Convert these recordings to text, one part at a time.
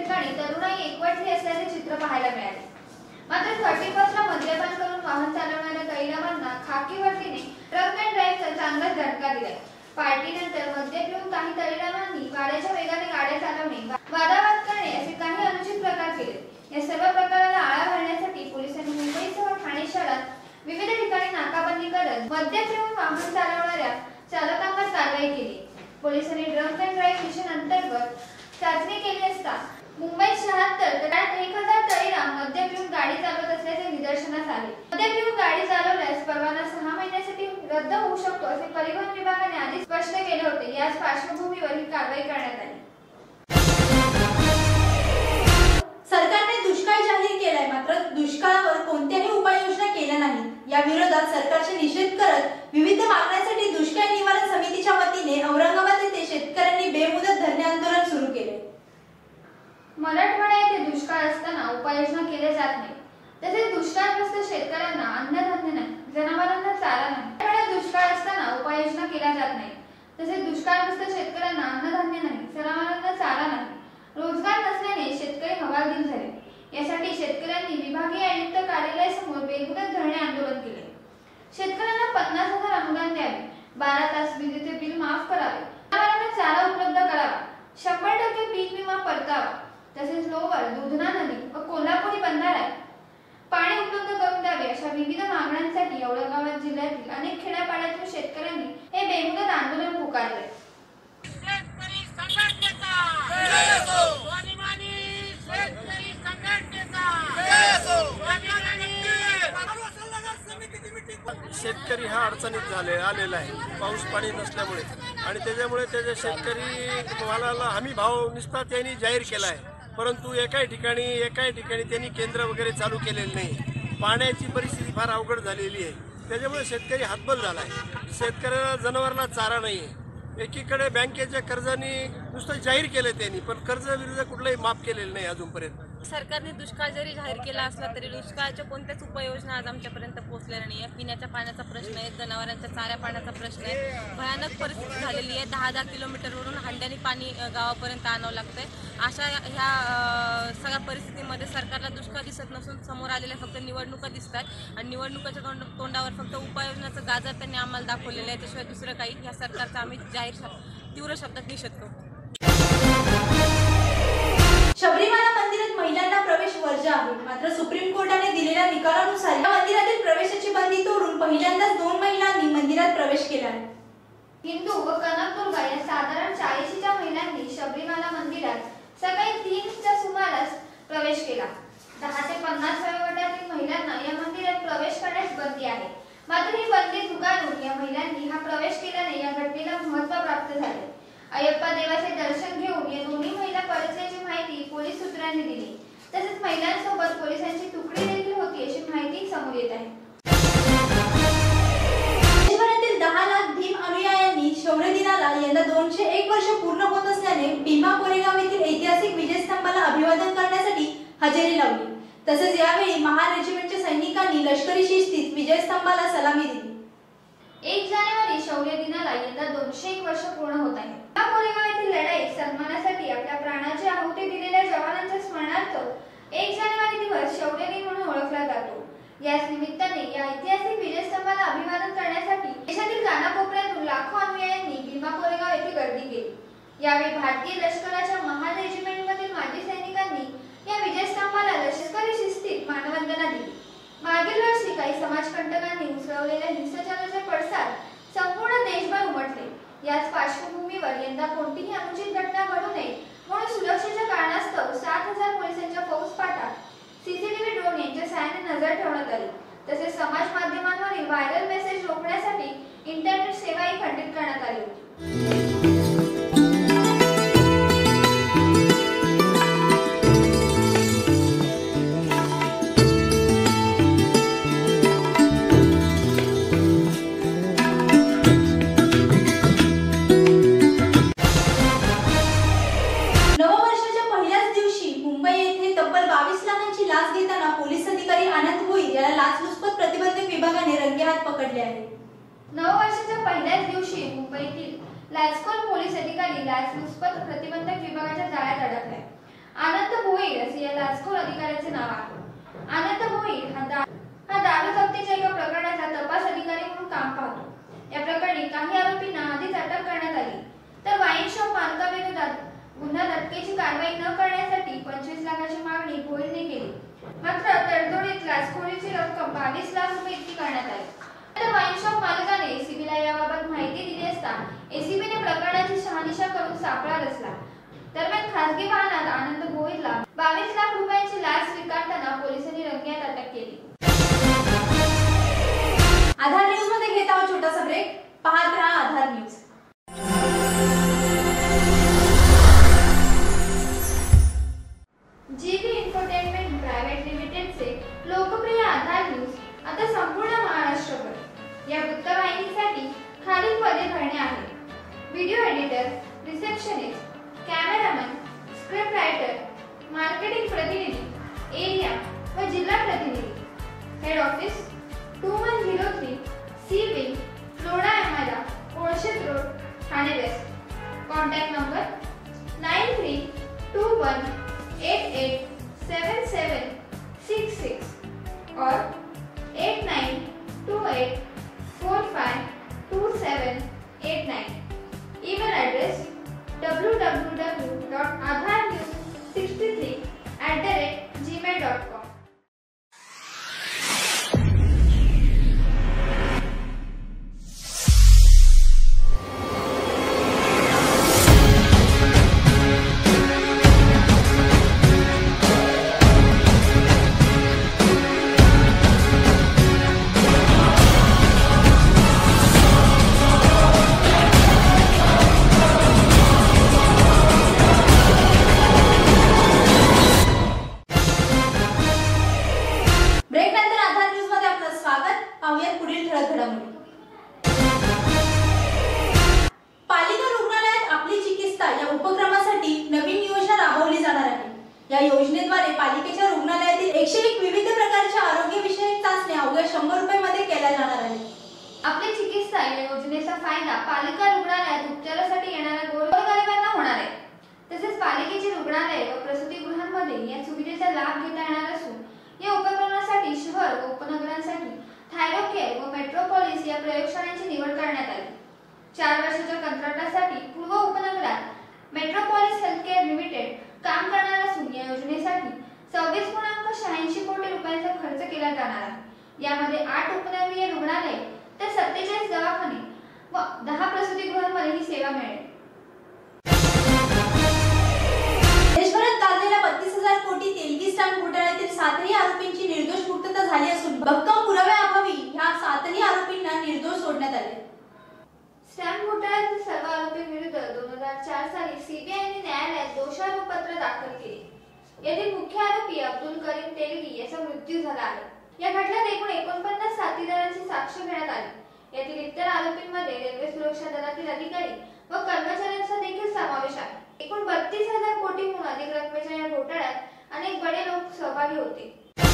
ठिकाणी तरुणाई एकवटली असल्याचे चित्र पाहायला मिळाले। मात्र 31ला मद्यपान करून वाहन चालवणाऱ्या तैरामांना खाकी वर्दीने ट्रक अँड ड्राईव्हचा चांगलाच झटका दिलाय। पार्टीनंतर मद्य पिऊन काही तैरामांनी गाड्याच्या वेगाने गाड्या चालवणे, वादावाद करणे असे काही अनुचित प्रकार केले। या सर्व प्रकाराला आळा घालण्यासाठी पोलिसांनी मुंबईसह ठाणे शहरात विविध ठिकाणी नाकाबंदी करत मद्य पिऊन वाहन चालवणाऱ्या चालकांवर कारवाई केली। पोलिसांनी ड्रंक अँड ड्राईव्ह मिशन अंतर्गत चाचणी केली असता मुंबईत 76 तर 1000 तैराम मद्य पिऊन गाडी चालवत असल्याचे निदर्शनास आले। मद्य पिऊन गाडी चालवल्यास परवाना 6 महिन्यासाठी रद्द होऊ शकतो असे परिवहन विभागाने आधीच स्पष्ट केले होते। याच पार्श्वभूमीवर ही कारवाई करण्यात आली। सरकारने दुष्काळ जाहीर केलाय, मात्र दुष्काळावर कोणत्याही उपाययोजना केल्या नाही। या विरोधात सरकारचे निषेध करत विविध मागण्यांसाठी दुष्काळ निवारण समितीच्या वतीने औरंगाबाद येथे शेतकऱ्यांनी बेमुदत धरणे आंदोलन सुरू केले। मराठवाडा येथे दुष्काळ असताना उपाययोजना केल्या जात नाही, तसेच दुष्काळग्रस्त शेतकऱ्यांना अन्नधान्य नाही, जनावरांना चारा नाही। मराठवाड्यात दुष्काळ असताना उपाययोजना केल्या जात नाही, तसेच दुष्काळग्रस्त शेतकऱ्यांना अन्नधान्य नाही, जनावरांना चारा नाही, रोजगार नसल्याने शेतकरी हवालदिल झाले। यासाठी शेतकऱ्यांनी विभागीय आयुक्त कार्यालयासमोर बेमुदत धरणे आंदोलन केले। शेतकऱ्यांना 50,000 अनुदान द्यावे, 12 तास विजेचे बिल माफ करावे, जनावरांना चारा उपलब्ध करावा, 100% पीक विमा परतावा, तसेच लोवर, दुधना नदी व कोल्हापुरी बंधाऱ्यात पाणी उपलब्ध करून द्यावे अशा विविध मागण्यांसाठी औरंगाबाद जिल्ह्यातील अनेक खेड्यापाड्यातील शेतकऱ्यांनी हे बेमुदत आंदोलन पुकारले। शेतकरी हा अडचणीत आलेला आहे पाऊस पाणी नसल्यामुळे, आणि त्याच्यामुळे त्याच्या शेतकरी मालाला हमी भाव नुसता त्यांनी जाहीर केला आहे, परंतु एकाही ठिकाणी त्यांनी केंद्र वगैरे चालू केलेले नाही। पाण्याची परिस्थिती फार अवघड झालेली आहे, त्याच्यामुळे शेतकरी हातबल झाला आहे। शेतकऱ्याला जनावरांना चारा नाही आहे। एकीकडे बँकेच्या कर्जाने नुसतं जाहीर केलं त्यांनी, पण कर्ज विरुद्ध कुठलंही माफ केलेलं नाही अजूनपर्यंत। सरकारने दुष्काळ जरी जाहीर केला असला तरी दुष्काळाच्या कोणत्याच उपाययोजना आज आमच्यापर्यंत पोहोचलेल्या नाही आहे। पिण्याच्या पाण्याचा प्रश्न आहे, जनावरांच्या चाऱ्या पाण्याचा प्रश्न आहे, भयानक परिस्थिती झालेली आहे। 10-10 किलोमीटरवरून हंड्याने पाणी गावापर्यंत आणावं लागतंय। अशा ह्या सगळ्या परिस्थितीमध्ये सरकारला दुष्काळ दिसत नसून समोर आलेल्या फक्त निवडणुका दिसतात, आणि निवडणुकाच्या तोंडावर फक्त उपाययोजनाचं गाजर त्यांनी आम्हाला दाखवलेलं आहे। त्याशिवाय दुसरं काही या सरकारचा आम्ही तीव्र शब्दात निषेध करतो। शबरीमाला मंदिरात महिलांना प्रवेश वर्ज्य आहे, मात्र सुप्रीम कोर्टाने दिलेल्या निकालानुसार या मंदिरातील प्रवेशाची बंदी तोडून पहिल्यांदाच 2 महिलांनी मंदिरात प्रवेश केला आहे। हिंदू व कनकदुर्गा या साधारण 40च्या महिलांनी शबरीमाला मंदिरात सकाळी 3च्या सुमारास प्रवेश केला। 10 ते 50 वयोगटातील महिलांना या मंदिरात प्रवेश करण्यास बंदी आहे, मात्र ही बंदी झुगारून या महिलांनी हा प्रवेश केल्याने या घटनेला महत्त्व प्राप्त झाले। अय्यप्पा देवाचे दर्शन घेऊन या दोन्ही महिला परतल्याची माहिती पोलीस सूत्रांनी दिली, तसेच महिलांसोबत पोलिसांची तुकडी देखील होती अशी माहिती समोर येत आहे। देशभरातील 10 लाख भीम अनुयायांनी शौर्य दिनाला यंदा 201 वर्ष पूर्ण होत असल्याने भीमा कोरेगाव येथील ऐतिहासिक विजयस्तंभाला अभिवादन करण्यासाठी हजेरी लावली। तसेच यावेळी महार रेजिमेंटच्या सैनिकांनी लष्करी शिस्तीत विजयस्तंभाला सलामी दिली। 1 जानेवारी शौर्य दिनाला यंदा 201 वर्ष पूर्ण होत आहे। भीमा कोरेगाव येथील लढाईत सन्मानासाठी आपल्या प्राणाची आहुती दिलेल्या जवानांच्या स्मरणार्थ 1 जानेवारी दिवस शौर्य दिन म्हणून ओळखला जातो। याच निमित्ताने या ऐतिहासिक विजयस्तंभाला अभिवादन करण्यासाठी देशातील कानाकोपऱ्यातून लाखो अनुयायांनी भीमा कोरेगाव येथे गर्दी केली। यावेळी भारतीय लष्कराच्या महार रेजिमेंटमधील माजी सैनिकांनी या विजयस्तंभाला लष्करी शिस्तीत मानवंदना दिली। मागील वर्षी काही समाजकंटकांनी उसळवलेल्या हिंसाचाराचे पडसाद संपूर्ण देशभर उमटले। याच पार्श्वभूमीवर यंदा कोणतीही अनुचित घटना घडू नये म्हणून सुरक्षेच्या कारणास्तव 7,000 पोलिसांच्या फौजफाटा, सीसीटीव्ही ड्रोन यांच्या सहाय्याने नजर ठेवण्यात आली। तसेच समाज माध्यमांवरील व्हायरल मेसेज रोखण्यासाठी इंटरनेट सेवाही खंडित करण्यात आली होती। पकडले आहे। नववर्षाच्या पहिल्याच दिवशी मुंबईतील लाचखोर पोलीस अधिकारी लाचलुचपत प्रतिबंधक विभागाच्या जाळ्यात अडकले। आनंद असल्याचे नाव आहे. आनंद भोईर हा दारू जप्तीच्या एका प्रकरणाचा तपास अधिकारी म्हणून काम पाहतो. या प्रकरणी काही आरोपींना आधीच अटक करण्यात आली, तर वाईन शॉप मालकाविरोधात गुन्हा अटकेची कारवाई न करण्यासाठी 25 लाखाची मागणी भोईरने केली. मात्र तडजोडीत लाचखोरीची रक्कम 22 लाख रुपये इतकी करण्यात आली. तर वाईन शॉप मालकाने एसीबीला याबाबत माहिती दिली असता एसीबीने प्रकरणाची शहानिशा करून सापळा रचला. दरम्यान खासगी वाहनात आनंद भोईरला 22 लाख रुपयांची लाच स्वीकारताना पोलिसांनी रंगेहात अटक केली. आधार न्यूज मध्ये घेत आहोत छोटासा ब्रेक. पाहत रहा Aadhaar news. GB entertainment private लिमिटेडचे लोकप्रिय आधार न्यूज आता संपूर्ण महाराष्ट्रभर. या वृत्तवाहिनीसाठी खालील पदे भरणे आहेत: video editor, receptionist, cameraman, script writer, marketing प्रतिनिधी, एरिया व जिल्हा प्रतिनिधी. Head office 2103 C wing, Flora एमारा, Kolshet road, Thane west. Contact number 9321887766 और 8928452789. Email address www.aadharnews63@gmail.com. पालिका रुग्णालयात आपली चिकित्सा या उपक्रमासाठी नवीन योजना राबवली जाणार आहे. या योजनेद्वारे पालिकेच्या रुग्णालयातील 101 विविध प्रकारच्या आरोग्यविषयक चाचण्या अवघ्या 100 रुपयांमध्ये केल्या जाणार आहेत. आपली चिकित्सा या योजनेचा फायदा पालिका रुग्णालयात उपचारासाठी येणाऱ्या गोरगरिबांना होणार आहे. तसेच पालिकेची रुग्णालय व प्रसूतिगृहांमध्ये या सुविधेचा लाभ घेता येणार असून या उपक्रमासाठी शहर व उपनगरांसाठी थायरोकेअर व मेट्रोपॉलिस या प्रयोगशाळांची निवड करण्यात आली. 4 वर्षाच्या कंत्राटासाठी पूर्व उपनगरात मेट्रोपॉलिस हेल्थकेअर लिमिटेड काम करणार असून या योजनेसाठी 26.86 कोटी रुपयांचा खर्च केला जाणार आहे. यामध्ये 8 उपनगरीय रुग्णालय तर 47 दवाखाने व 10 प्रसूतिगृहांमध्ये ही सेवा मिळेल. देशभरात गाजलेल्या 32,000 कोटी तेलगी स्टॅम्प घोटाळ्यातील 7ही आरोपींची निर्दोष मुक्तता झाली असून भक्कम पुराव्याअभावी ह्या 7ही आरोपींना निर्दोष सोडण्यात आले. स्टॅम्प घोटाळ्यातील सर्व आरोपींविरुद्ध 2004 साली सीबीआयने न्यायालयात दोषारोपपत्र दाखल केले. यातील मुख्य आरोपी अब्दुल करीम तेलगी याचा मृत्यू झाला आहे. या खटल्यात एकूण 49 साथीदारांची साक्ष घेण्यात आली. यातील इतर आरोपींमध्ये रेल्वे सुरक्षा दलातील अधिकारी व कर्मचाऱ्यांचा देखील समावेश आहे. एकूण 32,000 कोटींहून अधिक रकमेच्या या घोटाळ्यात अनेक बडे लोक सहभागी होते.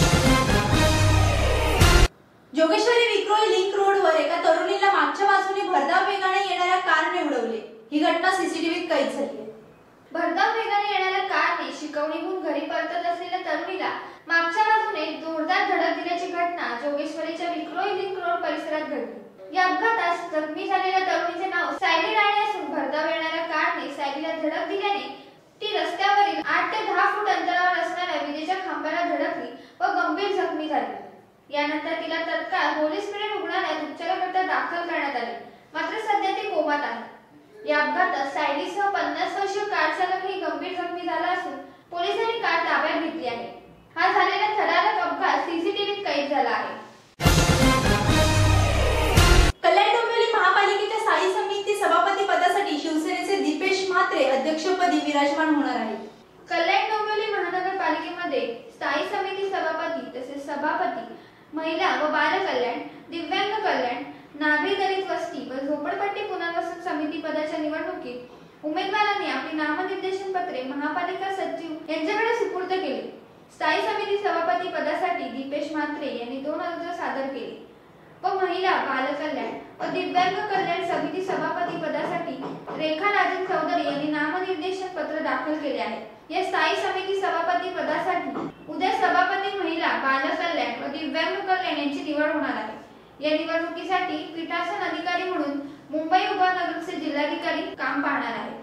जोगेश्वरी विक्रोळी लिंक रोडवर एका तरुणीला मागच्या बाजूने भरधाव वेगाने येणाऱ्या कारने उडवले. ही घटना सीसीटीव्हीत कैद झाली आहे. भरधाव वेगाने येणाऱ्या कारने शिकवणीहून घरी परतत असलेल्या तरुणीला मागच्या बाजूने जोरदार धडक दिल्याची घटना जोगेश्वरीच्या विक्रोळी लिंक रोड परिसरात घडली. या अपघातात जखमी झालेल्या तरुणीचे नाव सायली राणे असून भरधाव येणाऱ्या कारने सायलीला धडक दिल्याने ती रस्त्यावरील 8 ते 10 फूट अंतरावर असणाऱ्या विजेच्या खांबाला धडकली व गंभीर जखमी झाली. यानंतर तिला तत्काळ होली स्पिरिट रुग्णालयात उपचाराकरिता दाखल करण्यात आले. मात्र सध्या ती कोमात आहे. या अपघातात सायलीसह 50 वर्षीय कार चालकही गंभीर जखमी झाला असून पोलिसांनी कार ताब्यात घेतली आहे. हा झालेला थरारक अपघात सीसीटीव्हीत कैद झाला आहे. कल्याण डोंबिवली महापालिकेच्या स्थायी समिती सभापती पदासाठी शिवसेनेचे दीपेश म्हात्रे अध्यक्षपदी विराजमान होणार आहेत. कल्याण डोंबिवली महानगरपालिकेमध्ये स्थायी समिती सभापती तसेच सभापती, महिला व बाल कल्याण, दिव्यांग कल्याण, नागरी दलित वस्ती व झोपडपट्टी पुनर्वसन समिती पदाच्या निवडणुकीत उमेदवारांनी आपली नामनिर्देशन पत्रे महापालिका सचिव यांच्याकडे सुपूर्द केली. स्थायी समिती सभापती पदासाठी दीपेश म्हात्रे यांनी 2 अर्ज सादर केले व महिला, बाल कल्याण व दिव्यांग कल्याण समिती सभापती पदासाठी रेखा राजन चौधरी यांनी नामनिर्देशन पत्र दाखल केले आहे. या स्थायी समिती सभापती पदासाठी उद्या सभापती या निवडणुकीसाठी पीठासन अधिकारी म्हणून मुंबई उपनगरचे जिल्हाधिकारी काम पाहणार आहेत।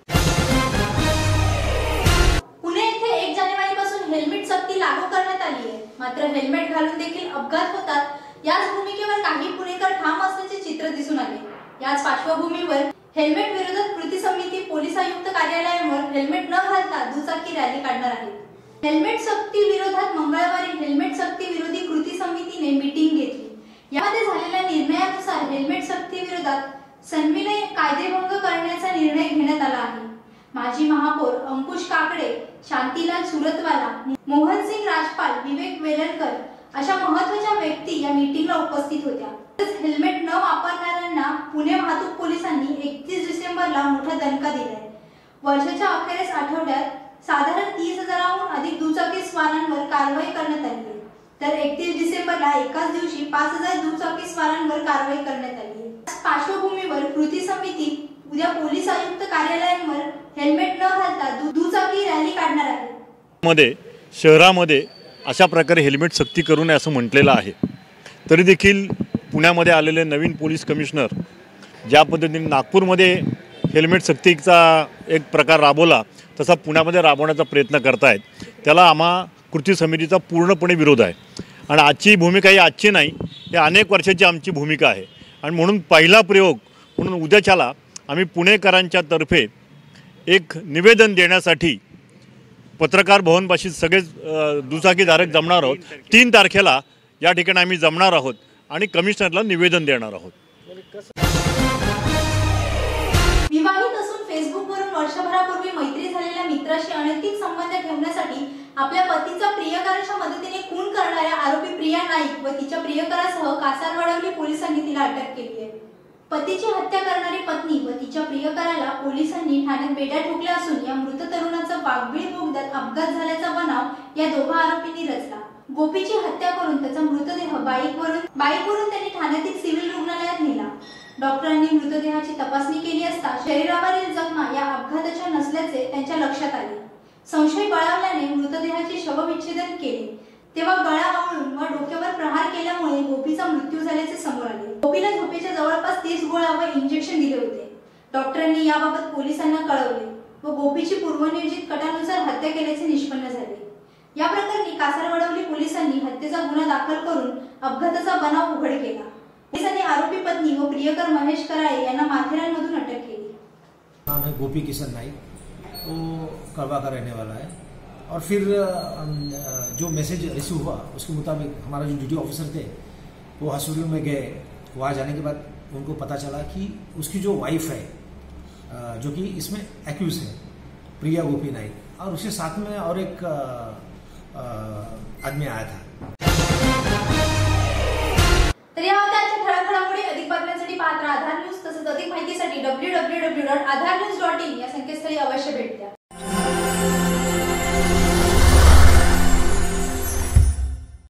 पुणे येथे 1 जानेवारीपासून हेल्मेट सक्ती लागू करण्यात आली आहे। मात्र हेल्मेट घालून देखील अपघात होतात, याच भूमिकेवर काही पुणेकर ठाम असल्याचे चित्र दिसून आले। याच पार्श्वभूमीवर हेल्मेट विरोधात कृती समिती पोलीस आयुक्त कार्यालयावर हेल्मेट न घालता दुचाकी रॅली काढणार आहे। हेल्मेट सक्ती विरोधात मंगळवारी हेल्मेट सक्ती विरोधी कृती समितीने मीटिंग घेतली। यामध्ये झालेल्या निर्णयानुसार हेल्मेट सक्ती विरोधात सन्विनय कायदेभंग करण्याचा निर्णय घेण्यात आला आहे। माजी महापौर अंकुश काकडे, शांतीलाल सुरतवाला, मोहनसिंग राजपाल, विवेक वेलणकर अशा महत्त्वाच्या व्यक्ती या मीटिंगला उपस्थित होत्या। हेल्मेट न वापरणाऱ्यांना पुणे वाहतूक पोलिसांनी 31 डिसेंबरला मोठा दणका दिलाय। वर्षाच्या अखेरीस आठवड्यात साधारण 30,000हून अधिक दुचाकी स्वारांवर कारवाई करण्यात आली आहे, तर 31 डिसेंबरला एकाच दिवशी 5,000 दुचाकी स्वारांवर कारवाई करण्यात आली आहे। पार्श्वभूमीवर कृती समिती उद्या पोलीस आयुक्त कार्यालयावर हेल्मेट न घालता दुचाकी रॅली काढणार आहे। शहरामध्ये अशा प्रकारे हेल्मेट सक्ती करू नये असं म्हटलेलं आहे, तरी देखील पुण्यामध्ये आलेले नवीन पोलीस कमिशनर ज्या पद्धतीने नागपूरमध्ये हेल्मेट सक्तीचा एक प्रकार राबवला तसा पुण्यामध्ये राबवण्याचा प्रयत्न करतायत, त्याला आम्हा कृती समितीचा पूर्णपणे विरोध आहे। आणि आजची भूमिका ही आजची नाही, ही अनेक वर्षाची आमची भूमिका आहे। आणि म्हणून पहिला प्रयोग म्हणून उद्याच्याला आम्ही पुणेकरांच्या तर्फे एक निवेदन देण्यासाठी पत्रकार भवनपाशी सगळेच दुचाकीधारक जमणार आहोत। 3 तारखेला या ठिकाणी आम्ही जमणार आहोत आणि कमिशनरला निवेदन देणार आहोत। विवाहित असून फेसबुकवरून वर्षभरापूर्वी मैत्री झालेल्या मित्राशी अनैतिक संबंध ठेवण्यासाठी आपल्या पतीचा प्रियकराच्या मदतीने खून करणाऱ्या आरोपी प्रिया नाईक व तिच्या प्रियकरासह कासारवडवली पोलिसांनी तिला अटक केली आहे। पतीची हत्या करणारी पत्नी व तिच्या प्रियकराला पोलिसांनी ठाण्यात बेड्या ठोकल्या असून या मृत तरुणाचा वाघबीळ बोगद्यात अपघात झाल्याचा बनाव या दोघा आरोपींनी रचला। गोपीची हत्या करून त्याचा मृतदेह बाईकवरून त्यांनी ठाण्यातील सिव्हिल रुग्णालयात नेला। डॉक्टरांनी मृतदेहाची तपासणी केली असता शरीरावरील जखमा या अपघाताच्या नसल्याचे त्यांच्या लक्षात आले। संशय बळावल्याने मृतदेहाचे शवविच्छेदन केले, तेव्हा गळा आवळून व डोक्यावर प्रहार केल्यामुळे गोपीचा मृत्यू झाल्याचे समोर आले। गोपीला झोपेच्या जवळपास 30 गोळ्या व इंजेक्शन दिले होते। डॉक्टरांनी याबाबत पोलिसांना कळवले व गोपीची पूर्वनियोजित कटानुसार हत्या केल्याचे निष्पन्न झाले। या प्रकरणी कासारवडवली पोलिसांनी हत्येचा गुन्हा दाखल करून अपघाताचा बनाव उघड केला। पोलिसांनी आरोपी पत्नी व प्रियकर महेश कराळे यांना माथेरानमधून अटक केली। नाम है गोपी किशन नाइक, वो कड़वा का रहने वाला है। और फिर जो मैसेज रिसीव हुआ उसके मुताबिक हमारा जो ड्यूटी ऑफिसर थे वो हसूरियों में गए। वहाँ जाने के बाद उनको पता चला कि उसकी जो वाइफ है जो कि इसमें एक्यूज है प्रिया गोपी नाइक, और उसके साथ में और एक आदमी आया था। तर या होत्या आजच्या ठळक घडामोडी। अधिक बातम्यांसाठी पाहत राहा आधार न्यूज, तसंच अधिक माहितीसाठी www.aadharnews.in या संकेतस्थळी अवश्य भेट द्या।